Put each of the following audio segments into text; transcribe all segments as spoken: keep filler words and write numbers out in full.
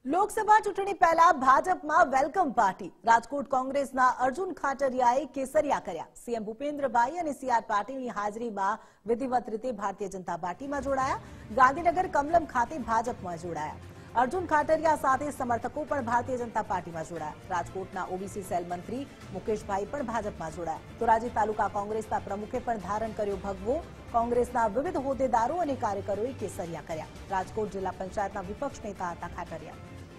લોકસભા ચૂંટણી પહેલા ભાજપમાં વેલકમ પાર્ટી રાજકોટ કોંગ્રેસના અર્જુન ખાટરિયાએ કેસરિયા કર્યા। સીએમ ભૂપેન્દ્રભાઈ અને સીઆર પાટીલની હાજરીમાં વિધિવત રીતે ભારતીય જનતા પાર્ટીમાં જોડાયા। ગાંધીનગર કમલમ ખાતે ભાજપમાં જોડાયા। અર્જુન ખાટરિયા સાથે સમર્થકો પણ ભારતીય જનતા પાર્ટીમાં જોડાયા। રાજકોટના ઓબીસી સેલ મંત્રી મુકેશભાઈ પણ ભાજપમાં જોડાયા। તો રાજી તાલુકા કોંગ્રેસના પ્રમુખે પણ ધારણ કર્યો ભગવો। કોંગ્રેસના વિવિધ હોદ્દેદારો અને કાર્યકરોએ કેસરિયા કર્યા। રાજકોટ જિલ્લા પંચાયતના વિપક્ષ નેતા હતા ખાટરિયા।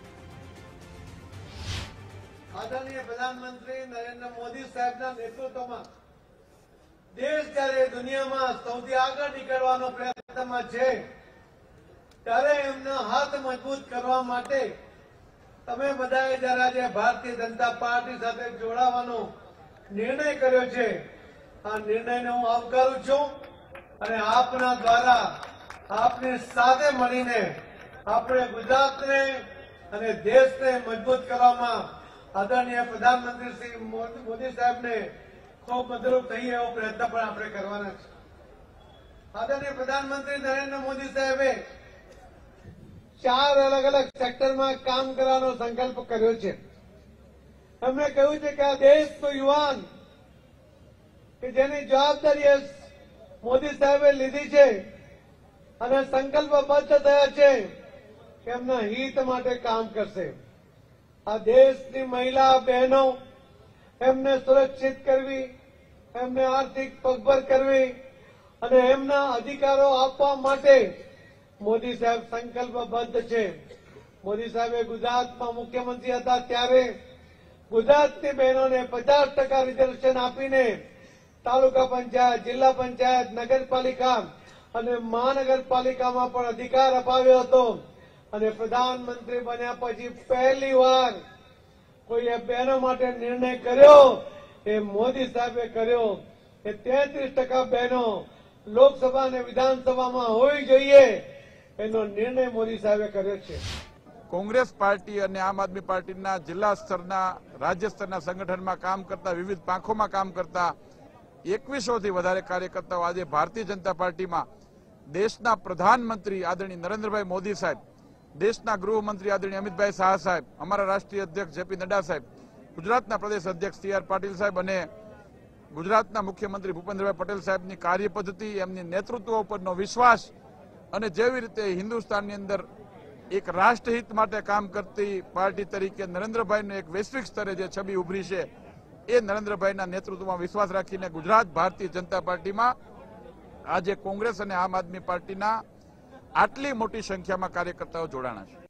आदरणीय प्रधानमंत्री नरेंद्र मोदी साहब ना नेतृत्व में देश जયારે દુનિયામાં સૌથી આગળ નીકળવાનો પ્રયત્નમાં છે ત્યારે એમના હાથ મજબૂત કરવા માટે તમે બધાએ જરા જે ભારતીય જનતા પાર્ટી સાથે જોડાવાનો નિર્ણય કર્યો છે આ નિર્ણયને હું આવકારું છું અને આપના દ્વારા આપની સાથે મળીને આપણે ગુજરાતને અને દેશને મજબૂત કરવામાં आदरणीय प्रधानमंत्री श्री मोदी साहब ने खूब मदरूप थी एवं प्रयत्न पण आपणे करवाना छे। आदरणीय प्रधानमंत्री नरेंद्र मोदी साहेबे चार अलग अलग सेक्टर में काम करवानो संकल्प कर्यो छे। हमने कह્યું છે કે આ દેશનો યુવાન કે જેની જવાબદારી મોદી સાહેબે લીધી છે અને સંકલ્પબદ્ધ થયા છે કે એમના હિત માટે કામ કરશે। आ देश की महिला बहनों एमने सुरक्षित करवी, एमने आर्थिक पगभर करवी अने एमना अधिकारों आपवा माटे मोदी साहेब संकल्पबद्ध छे। मोदी साहेबे गुजरात में मुख्यमंत्री हता त्यारे गुजरातनी बहनों ने पचास टका रिजर्वेशन आपीने तालुका पंचायत, जिला पंचायत, नगरपालिका अने महानगरपालिका में पण अधिकार अपाव्यो हतो। અને પ્રધાનમંત્રી બન્યા પછી પહેલી વાર કોઈએ બહેનો માટે નિર્ણય કર્યો એ મોદી સાહેબે કર્યો કે તેત્રીસ ટકા બહેનો લોકસભા અને વિધાનસભામાં હોવી જોઈએ એનો નિર્ણય મોદી સાહેબે કર્યો છે। કોંગ્રેસ પાર્ટી અને આમ આદમી પાર્ટીના જિલ્લા સ્તરના રાજ્ય સ્તરના સંગઠનમાં કામ કરતા વિવિધ પાંખોમાં કામ કરતા એકવીસો થી વધારે કાર્યકર્તાઓ આજે ભારતીય જનતા પાર્ટીમાં દેશના પ્રધાનમંત્રી આદરણીય નરેન્દ્રભાઈ મોદી સાહેબ, देशना गृहमंत्री आदरणीय अमितभाई शाह साहेब, अमरा राष्ट्रीय अध्यक्ष जेपी नड्डा साहेब, गुजरातना प्रदेश अध्यक्ष सी आर पाटील साहेब और गुजरातना मुख्यमंत्री भूपेन्द्रभाई पटेल साहेब की कार्यपद्धति, एमनी नेतृत्व परनो विश्वास और जेवी रीते हिंदुस्तान अंदर एक राष्ट्रहित माटे काम करती पार्टी तरीके नरेंद्रभाई एक वैश्विक स्तरे जे छवि उभरी है ए नरेंद्रभाई नेतृत्व में विश्वास राखीने गुजरात भारतीय जनता पार्टी में आज कांग्रेस और आम आदमी पार्टी आटली मोटी संख्या में कार्यकर्ताओं जोड़ाना है।